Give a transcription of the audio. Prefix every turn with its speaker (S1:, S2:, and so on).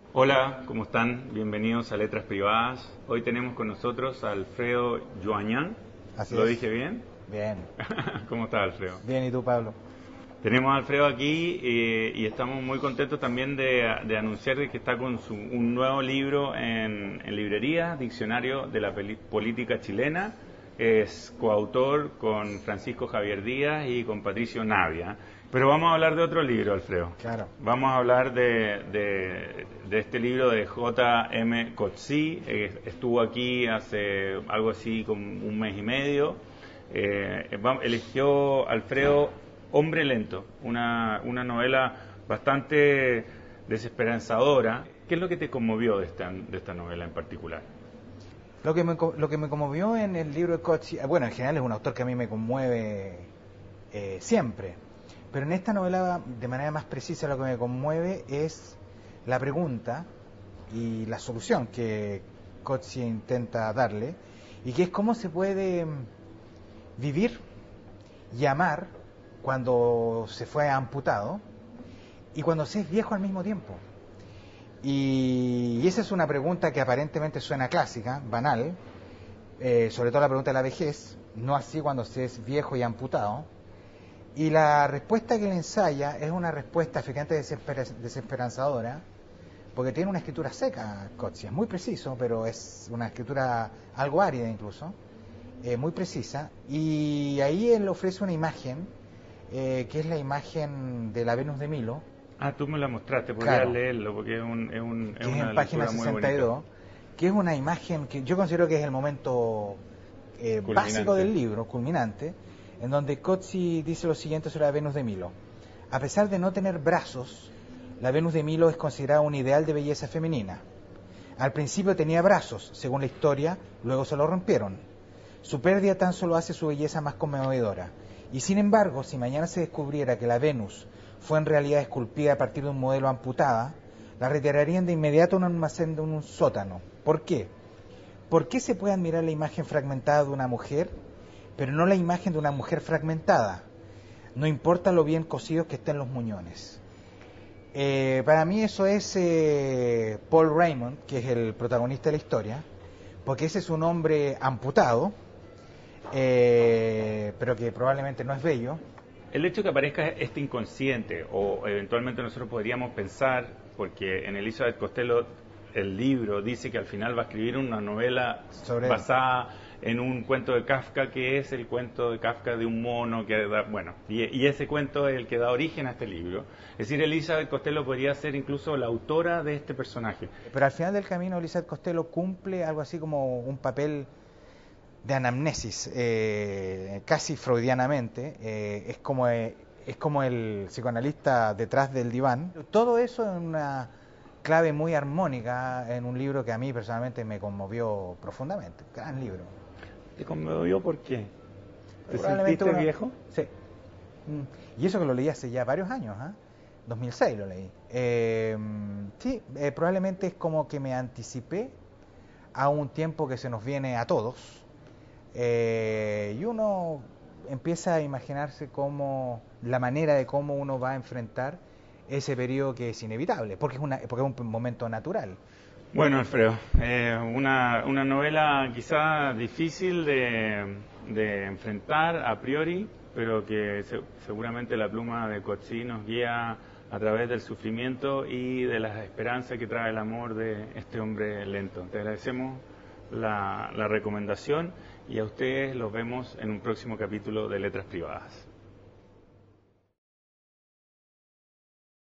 S1: Hola, ¿cómo están? Bienvenidos a Letras Privadas. Hoy tenemos con nosotros a Alfredo Joañán.
S2: Así
S1: ¿Lo
S2: es.
S1: dije bien?
S2: Bien.
S1: ¿Cómo está, Alfredo?
S2: Bien, ¿y tú, Pablo?
S1: Tenemos a Alfredo aquí y estamos muy contentos también de anunciar que está con un nuevo libro en librería, Diccionario de la Política Chilena. Es coautor con Francisco Javier Díaz y con Patricio Navia. Pero vamos a hablar de otro libro, Alfredo.
S2: Claro.
S1: Vamos a hablar de este libro de J.M. Coetzee. Estuvo aquí hace algo así como un mes y medio. Eligió Alfredo Hombre Lento, una novela bastante desesperanzadora. ¿Qué es lo que te conmovió de esta novela en particular?
S2: Lo que me conmovió en el libro de Coetzee, bueno, en general es un autor que a mí me conmueve siempre, pero en esta novela de manera más precisa lo que me conmueve es la pregunta y la solución que Coetzee intenta darle, y que es cómo se puede vivir y amar cuando se fue amputado y cuando se es viejo al mismo tiempo. Y esa es una pregunta que aparentemente suena clásica, banal, sobre todo la pregunta de la vejez, no así cuando se es viejo y amputado. Y la respuesta que le ensaya es una respuesta efectivamente desesperanzadora, porque tiene una escritura seca, Coetzee, es muy preciso, pero es una escritura algo árida incluso, muy precisa, y ahí él ofrece una imagen, que es la imagen de la Venus de Milo.
S1: Ah, tú me la mostraste, podrías
S2: Claro,
S1: leerlo porque es
S2: que es
S1: una
S2: en página
S1: lectura muy bonita.
S2: 62, que es una imagen que yo considero que es el momento básico del libro, culminante, en donde Coetzee dice lo siguiente sobre la Venus de Milo. A pesar de no tener brazos, la Venus de Milo es considerada un ideal de belleza femenina. Al principio tenía brazos, según la historia, luego se lo rompieron. Su pérdida tan solo hace su belleza más conmovedora. Y sin embargo, si mañana se descubriera que la Venus fue en realidad esculpida a partir de un modelo amputada, la retirarían de inmediato a un almacén de un sótano. ¿Por qué? ¿Por qué se puede admirar la imagen fragmentada de una mujer, pero no la imagen de una mujer fragmentada? No importa lo bien cosidos que estén los muñones. Para mí eso es Paul Raymond, que es el protagonista de la historia, porque ese es un hombre amputado, pero que probablemente no es bello.
S1: El hecho que aparezca este inconsciente, o eventualmente nosotros podríamos pensar, porque en Elizabeth Costello el libro dice que al final va a escribir una novela basada en un cuento de Kafka, que es el cuento de Kafka de un mono que da, bueno, y ese cuento es el que da origen a este libro. Es decir, Elizabeth Costello podría ser incluso la autora de este personaje.
S2: Pero al final del camino Elizabeth Costello cumple algo así como un papel de anamnesis, casi freudianamente, es como el psicoanalista detrás del diván. Todo eso en una clave muy armónica, en un libro que a mí personalmente me conmovió profundamente. Gran libro.
S1: ¿Te conmovió por qué? ¿Te
S2: Probablemente
S1: sentiste viejo?
S2: Sí. Y eso que lo leí hace ya varios años, 2006 lo leí. Sí, probablemente es como que me anticipé a un tiempo que se nos viene a todos. Y uno empieza a imaginarse cómo la manera de cómo uno va a enfrentar ese periodo que es inevitable, porque es un momento natural.
S1: Bueno, Alfredo, una novela quizá difícil de enfrentar a priori, pero que seguramente la pluma de Coetzee nos guía a través del sufrimiento y de las esperanzas que trae el amor de este hombre lento. Te agradecemos la recomendación y a ustedes los vemos en un próximo capítulo de Letras Privadas.